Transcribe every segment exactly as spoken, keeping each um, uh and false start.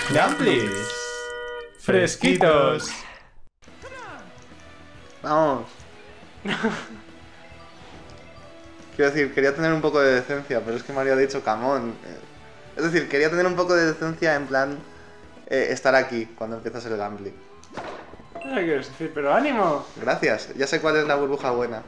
Gamplis. Fresquitos. Vamos. Quiero decir, quería tener un poco de decencia, pero es que Mario ha dicho camón. Es decir, quería tener un poco de decencia en plan eh, estar aquí cuando empiezas el gambling. No sé qué quieres decir, pero ánimo. Gracias, ya sé cuál es la burbuja buena.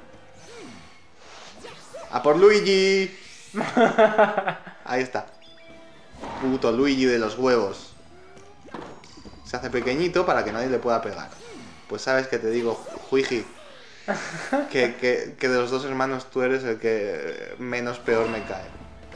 ¡A por Luigi! Ahí está. Puto Luigi de los huevos. Se hace pequeñito para que nadie le pueda pegar. Pues sabes que te digo, Juigi, que, que, que de los dos hermanos tú eres el que menos peor me cae.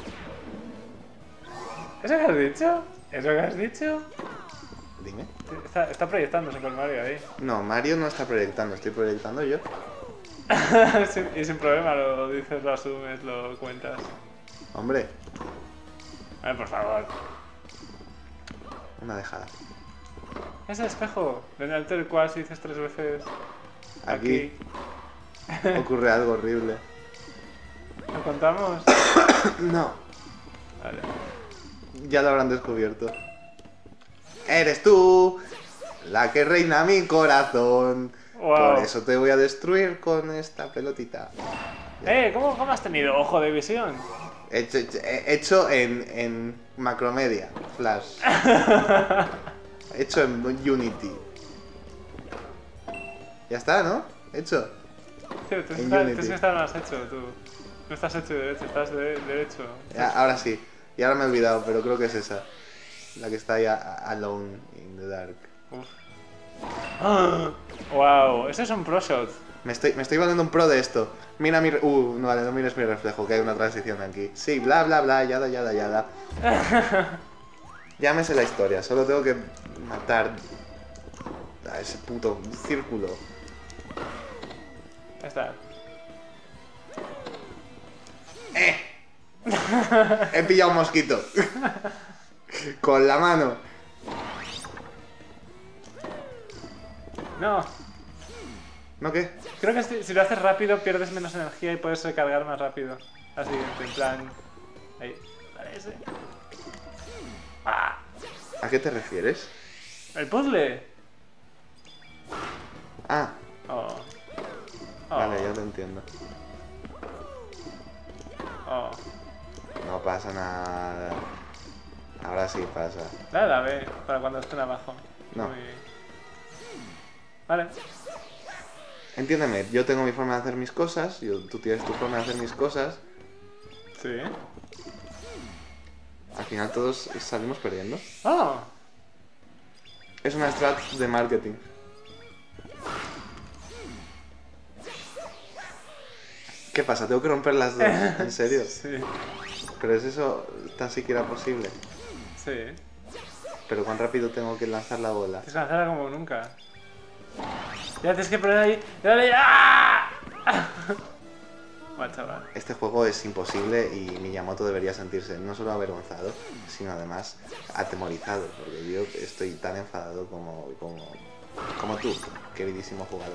¿Eso que has dicho? ¿Eso que has dicho? Dime. Está, está proyectando Super Mario ahí. No, Mario no está proyectando, estoy proyectando yo. sin, y sin problema lo dices, lo asumes, lo cuentas. Hombre, A ver, por favor. una dejada. Ese espejo, delante del cual si dices tres veces Aquí, aquí. ocurre algo horrible. ¿Lo contamos? No, Vale. ya lo habrán descubierto. Eres tú la que reina mi corazón. Wow. Por eso te voy a destruir con esta pelotita. Eh, ¿cómo, ¿cómo has tenido ojo de visión? Hecho, hecho en, en Macromedia, Flash. Hecho en Unity. Ya está, ¿no? Hecho. Sí, tú, En estás, Unity. tú sí estás más hecho, tú. No estás hecho de derecho, estás de derecho. Ya, ahora sí. Y ahora me he olvidado, pero creo que es esa. La que está ahí a- a- alone in the dark. Uf. ¡Ah! Wow, eso es un pro shot. Me estoy, me estoy volviendo un pro de esto. Mira mi... re- Uh, no, vale, no mires mi reflejo, que hay una transición aquí. Sí, bla, bla, bla, yada, yada, yada. Ya me sé la historia, solo tengo que matar a ese puto círculo. Ya está. ¡Eh! He pillado un mosquito. Con la mano. No, ¿No qué? creo que si, si lo haces rápido pierdes menos energía y puedes recargar más rápido. Así, en plan... Ahí. Vale, ese. ¡Ah! ¿A qué te refieres? ¡El puzzle! Ah, Oh. Oh. vale, ya te entiendo. Oh. No pasa nada. Ahora sí pasa. Dale la B para cuando estén abajo. No. Muy... Vale. Entiéndeme, yo tengo mi forma de hacer mis cosas, yo, tú tienes tu forma de hacer mis cosas. Sí. Al final todos salimos perdiendo. Oh. Es una strat de marketing. ¿Qué pasa? ¿Tengo que romper las dos? ¿En serio? Sí. Pero es eso tan siquiera posible. Sí. Pero cuán rápido tengo que lanzar la bola. Tienes que lanzarla como nunca. Ya tienes que poner ahí. ¡Dale! ¡Ah! Bueno, chaval. Este juego es imposible y Miyamoto debería sentirse no solo avergonzado, sino además atemorizado, porque yo estoy tan enfadado como, como, como tú, queridísimo jugador.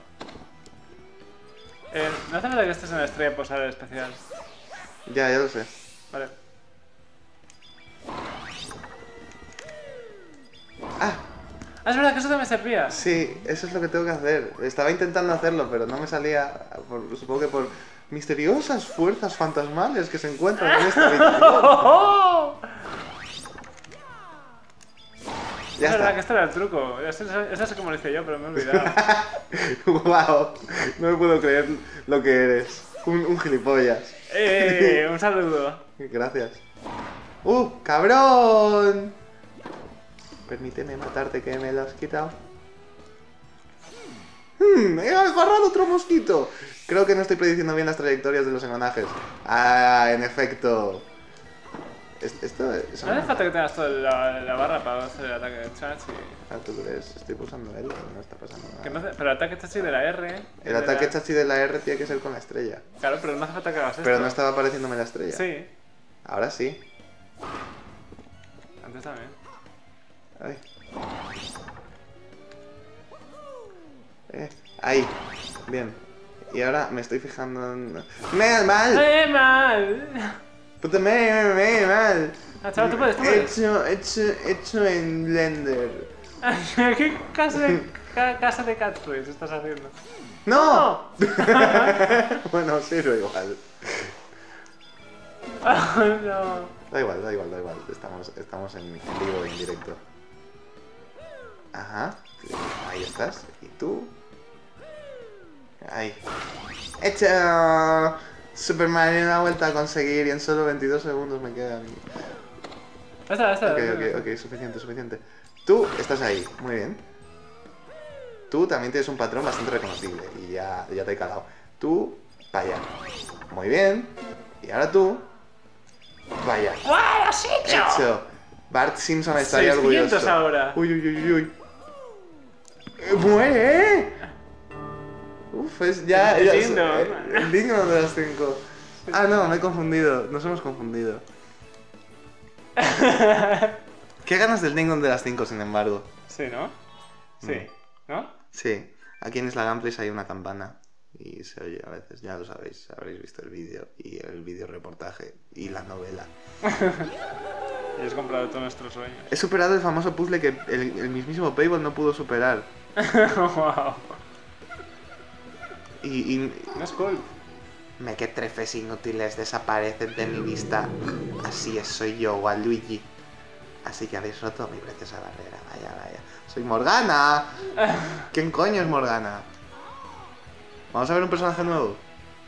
Eh, no hace falta que estés en la estrella posar el especial. Ya, ya lo sé. Vale. ¡Ah! Ah, es verdad que eso también servía. Sí, eso es lo que tengo que hacer. Estaba intentando hacerlo, pero no me salía, por- supongo que por misteriosas fuerzas fantasmales que se encuentran en esta habitación. ¡Oh! Ya es verdad está. que este era el truco. Eso, eso, eso sé cómo lo hice yo, pero me he olvidado. Wow, no me puedo creer lo que eres. Un, un gilipollas. ¡Eh! Un saludo. Gracias. ¡Uh, cabrón! Permíteme matarte, que me lo has quitado. ¡Hmm! ¡He agarrado otro mosquito! Creo que no estoy prediciendo bien las trayectorias de los engranajes. ¡Ah, en efecto! Es- Esto es... No hace falta que tengas toda la, la barra para hacer el ataque de Chachi. Ah, ¿tú crees? Estoy pulsando L y no está pasando Que no nada. hace- pero el ataque Chachi de la R. y El de ataque la- chachi de la R tiene que ser con la estrella. Claro, pero no hace falta que hagas esto. Pero no estaba apareciéndome la estrella. Sí, Ahora sí. antes también. Ay. Eh, ahí. Bien. Y ahora me estoy fijando en... ¡Me mal! ¡Eh, mal! Puto me, me, me, mal. Ah, chaval, tú puedes, tú puedes. Hecho, hecho, hecho en Blender. ¿Qué casa de, ca- casa de catchphrase estás haciendo? ¡No! Bueno, sí, pero igual. No. Da igual, da igual, da igual. Estamos, estamos en, en vivo y en directo. Ajá. Ahí estás. ¿Y tú? Ahí. ¡Hecho! Super Mario una vuelta a conseguir y en solo veintidós segundos me queda a mí. Esta, esta. Ok, ok, ok, suficiente, suficiente. Tú estás ahí, muy bien. Tú también tienes un patrón bastante reconocible y ya, ya te he calado. Tú, vaya. Muy bien. Y ahora tú, vaya. ¡Guau, lo has hecho! Hecho. Bart Simpson estaría seiscientos orgulloso. ahora. Uy, uy, uy, uy, uy. Eh, ¡Muere! eh. Uf, es ya... El ya Ding Dong. eh, el Ding Dong de las cinco. Ah, no, me he confundido. Nos hemos confundido. Qué ganas del Ding Dong de las cinco, sin embargo. Sí, ¿no? Sí, ¿no? Sí, aquí en Isla Gameplays hay una campana y se oye a veces, ya lo sabéis, habréis visto el vídeo y el vídeo reportaje y la novela. Y has comprado todos nuestros sueños. He superado el famoso puzzle que el, el mismísimo Payball no pudo superar. Wow. Y, y No es cool. me que trefes inútiles desaparecen de mi vista. Así es, soy yo, Waluigi. Así que habéis roto mi preciosa barrera, vaya, vaya. ¡Soy Morgana! ¿Quién coño es Morgana? ¿Vamos a ver un personaje nuevo?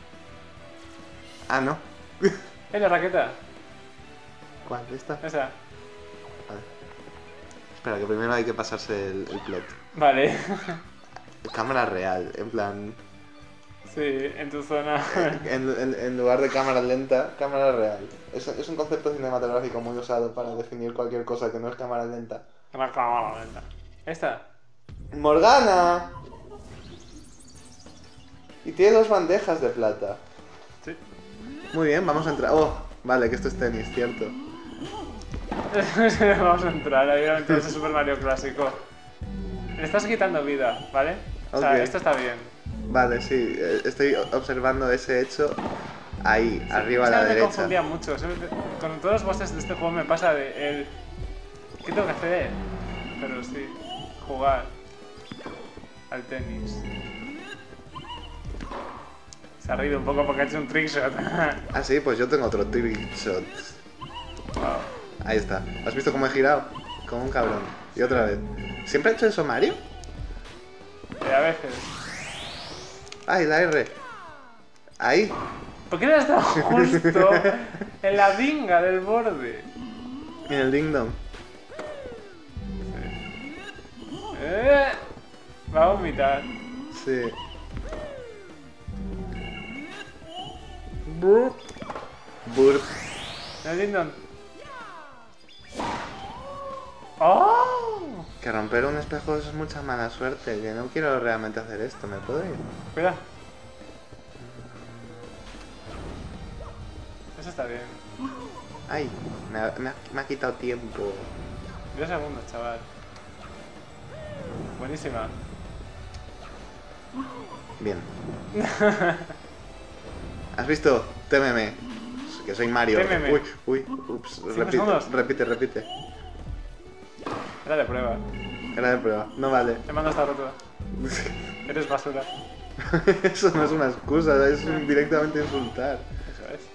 Ah, no. ¡Eh, la raqueta! ¿Cuál? ¿Esta? Esa. Vale. Espera, que primero hay que pasarse el, el plot. Vale. Cámara real, en plan... Sí, en tu zona. En, en- en lugar de cámara lenta, cámara real. Es, es un concepto cinematográfico muy usado para definir cualquier cosa que no es cámara lenta. La cámara lenta. Esta. ¡Morgana! Y tiene dos bandejas de plata. Sí. Muy bien, vamos a entrar. Oh, vale, que esto es tenis, cierto. Vamos a entrar, obviamente, ese Super Mario clásico. Le estás quitando vida, ¿vale? O sea, Ok. esto está bien. Vale, sí, eh, estoy observando ese hecho ahí, arriba a la Es que me derecha. confundía mucho. siempre- Con todos los bosses de este juego me pasa de el... ¿Qué tengo que hacer? Pero sí, jugar al tenis. Se ha reído un poco porque ha hecho un trickshot. Ah, sí, pues yo tengo otro trick shot. Wow. Ahí está. ¿Has visto cómo he girado? Como un cabrón. Y otra vez. ¿Siempre ha hecho eso Mario? Y a veces. Ay, la R. Ahí. ¿Por qué no has estado justo en la vinga del borde? En el ding dong. Eh, va a vomitar. Sí. Burp. Burp. El Lindon. ¡Oh! Que romper un espejo eso es mucha mala suerte. Que no quiero realmente hacer esto. ¿Me puedo ir? Cuidado. Eso está bien. Ay, me ha, me ha- me ha quitado tiempo. Diez segundos, chaval. Buenísima. Bien. ¿Has visto? Témeme. Que soy Mario. Témeme. Uy, uy, ups. Repite, segundos. repite, repite. Era de prueba. Era de prueba. No vale. Te mando esta rotura. Eres basura. Eso no es una excusa, es un- directamente insultar. Eso es.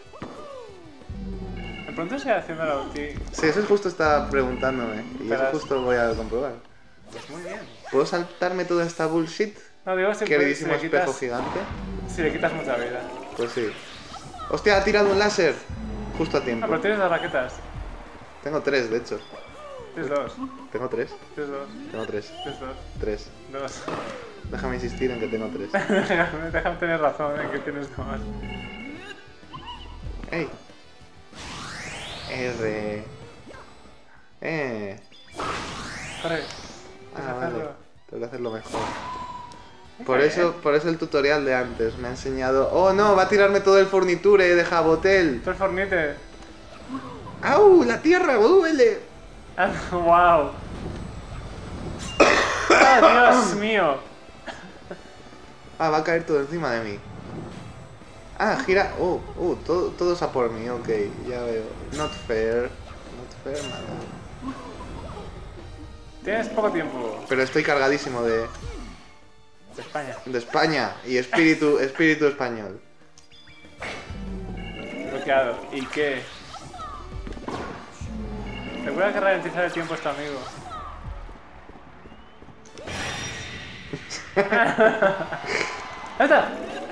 De pronto estoy haciendo la ulti. Sí, eso es justo estaba preguntándome. Y eso Verás. justo voy a comprobar. Pues muy bien. ¿Puedo saltarme toda esta bullshit? No, digo, si, Queridísimo si le espejo quitas, gigante. si le quitas mucha vida. Pues sí. ¡Hostia, ha tirado un láser! Justo a Ah, tiempo. pero tienes las raquetas. Tengo tres, de hecho. Tienes dos. Tengo tres. Tienes dos. Tengo tres. Tienes dos. Tres. Dos. Déjame insistir en que tengo tres. Déjame, déjame tener razón en que tienes dos. ¡Ey! R. Eh. Corre. Ah, Tienes que vale. hacerlo. Tengo que hacerlo mejor. Por eso, por eso el tutorial de antes me ha enseñado... ¡Oh, no! Va a tirarme todo el furniture de Jabotel. Tú el fornite. ¡Au! ¡La tierra duele! ¡Wow! ¡Oh, Dios mío! Ah, va a caer todo encima de mí. Ah, gira... Uh, uh, todo, todo es a por mí, ok, ya veo. Not fair. Not fair, nada. Tienes poco tiempo. Pero estoy cargadísimo de... De España. De España y espíritu, espíritu español. Bloqueado. ¿Y qué? Recuerda que ralentizar el tiempo es tu amigo. ¡Ahí está!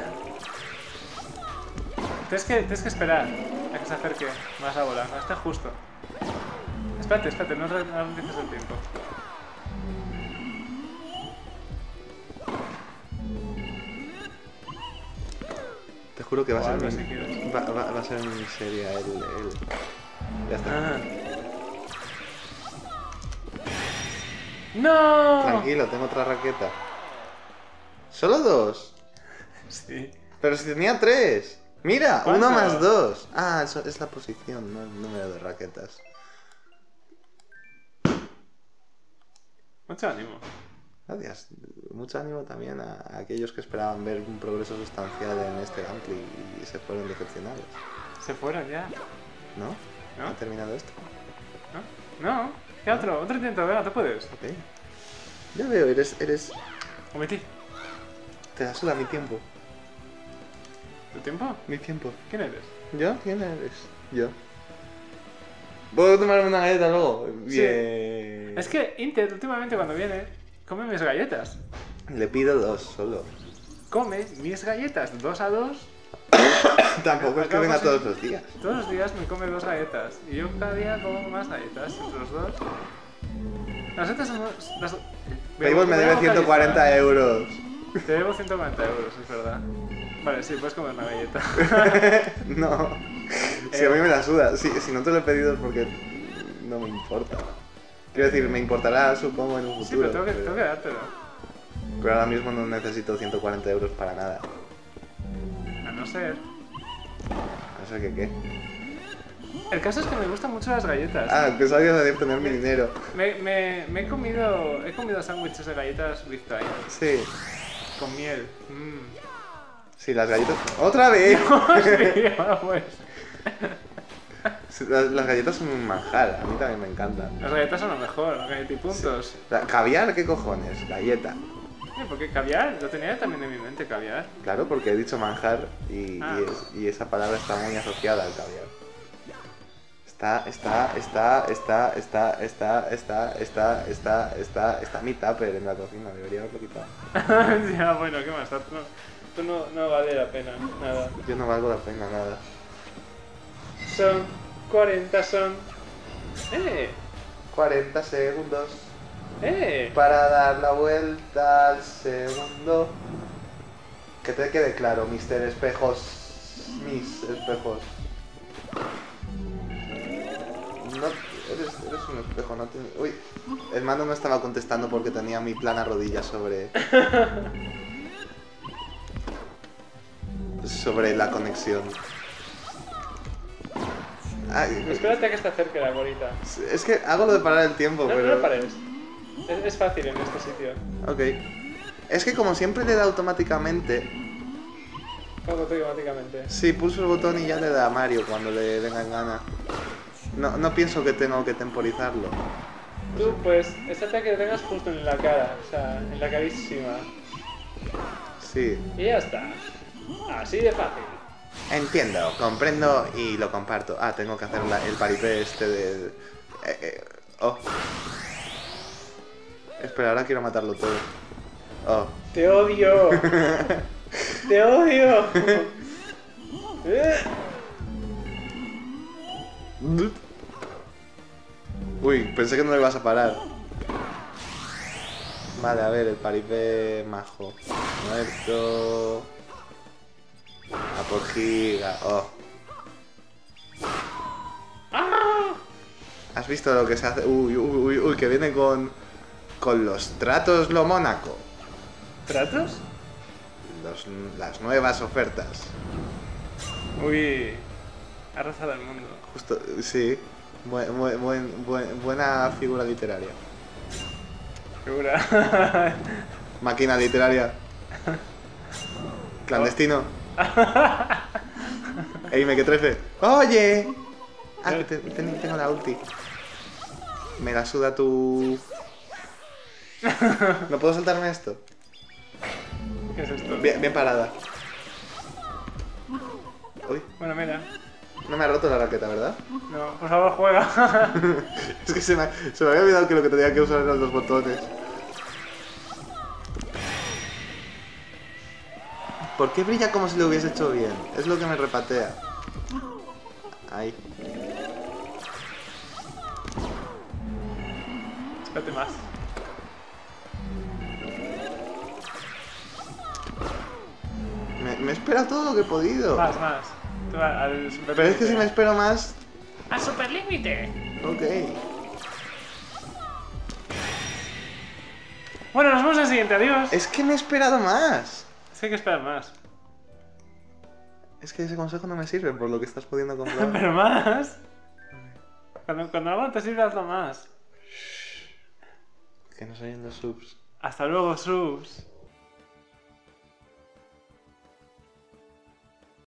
Tienes que, tienes que esperar a que se acerque más la bola. No está justo. Espérate, espérate, no ralentices el tiempo. Te juro que va a ser O algo mi... si quieres. Va, va, va a ser mi serie el, el... Ya está. Ah. ¡No! Tranquilo, tengo otra raqueta. ¿Solo dos? Sí. Pero si tenía tres. Mira, ¿Cuánto? uno más dos. Ah, eso es la posición, no el número de raquetas. Mucho ánimo. Gracias. Mucho ánimo también a, a aquellos que esperaban ver un progreso sustancial en este gameplay y se fueron decepcionados. Se fueron ya. ¿No? ¿No? ¿Ha terminado esto? ¿No? No. ¿Qué otro? Otro intento, venga, tú puedes. Ok. Ya veo, eres... eres... Omití. Te la suda mi tiempo. ¿Tu tiempo? Mi tiempo. ¿Quién eres? ¿Yo? ¿Quién eres? Yo. ¿Puedo tomarme una galleta luego? Sí. Bien. Es que Inter últimamente cuando viene come mis galletas. Le pido dos solo. Come mis galletas dos a dos. Tampoco es que Acabo venga sin- todos los días. Todos los días me come dos galletas. Y yo cada día como más galletas entre los dos. Las galletas son... Las... Payball me debe ciento cuarenta euros. Te debo ciento cuarenta euros, es verdad. Vale, sí, puedes comer una galleta. No. Si a mí me la suda. Si, si no te lo he pedido es porque no me importa. Quiero decir, me importará, supongo, en un Sí, futuro. pero tengo que, pero- tengo que dártelo. pero ahora mismo no necesito ciento cuarenta euros para nada. A no ser... No sé qué qué. El caso es que me gustan mucho las galletas. Ah, pensaba que ibas a decir tener mi dinero. Me, me, me he comido... He comido sándwiches de galletas Big Time. Sí. Con miel. Mmm. Sí, las galletas... ¡Otra vez! Hostia, pues. Sí, Las, las galletas son un manjar, a mí también me encantan. Las galletas son lo mejor, galleta y puntos. La- ¿Caviar? ¿Qué cojones? Galleta. Sí, porque caviar, lo tenía también en mi mente, caviar. Claro, porque he dicho manjar y, Ah. y, es- y esa palabra está muy asociada al caviar. Está, está, está, está, está, está, está, está, está, está, está mi tupper en la cocina, debería haberlo quitado. Ya, bueno, ¿qué más? Tú no, tú no, no vale la pena, nada. Yo no valgo la pena nada. Son cuarenta, son... ¡Eh! cuarenta segundos ¡Eh! para dar la vuelta al segundo. Que te quede claro, mister Espejos. Mis espejos. No, eres, eres un espejo, no te... Uy, el mando no estaba contestando porque tenía mi plana rodilla sobre... sobre la conexión. Ay, Espérate a que se acerque la bolita. es que hago lo de parar el tiempo, No, pero... no lo pares. Es, es fácil en este sitio. Ok. Es que como siempre le da automáticamente... Como automáticamente. Sí, pulso el botón y ya le da a Mario cuando le venga en gana. No, no pienso que tengo que temporizarlo. Tú, pues, estate a que lo tengas justo en la cara, o sea, en la carísima. Sí. Y ya está. Así de fácil. Entiendo, comprendo y lo comparto. Ah, tengo que hacer la- el paripé este de... eh, eh, oh. Espera, ahora quiero matarlo todo. Oh. ¡Te odio! ¡Te odio! Eh. Uy, pensé que no le ibas a parar. Vale, a ver, el paripé majo. Muerto. A por giga. Oh. ¿Has visto lo que se hace? Uy, uy, uy, uy, que viene con... Con los tratos lo Mónaco. ¿Tratos? Los- las nuevas ofertas. Uy. Ha rozado el mundo. Justo, sí. Buen- buen- buen- buen- buena figura literaria. Figura. Máquina literaria. Clandestino. Ey, me que trefe. ¡Oye! Ah, que te- te- tengo la ulti. Me la suda tu... ¿No puedo saltarme esto? ¿Qué es esto? Bien, bien parada. Uy, Bueno, mira. no me ha roto la raqueta, ¿verdad? No, por favor, juega. Es que se me, se me había olvidado que lo que tenía que usar eran los botones. ¿Por qué brilla como si lo hubiese hecho bien? Es lo que me repatea. Ahí. Espérate más. Me, me espera todo lo que he podido. Más, más. Tú al, al super Pero es que si me límite. espero más... ¡Al super límite! Ok. Bueno, nos vemos en el siguiente. Adiós. Es que me he esperado más. Es que hay que esperar más. Es que ese consejo no me sirve por lo que estás pudiendo comprobar. Pero más. Cuando, cuando algo te sirve, hazlo más. Que no se oyen los subs. Hasta luego, Sus.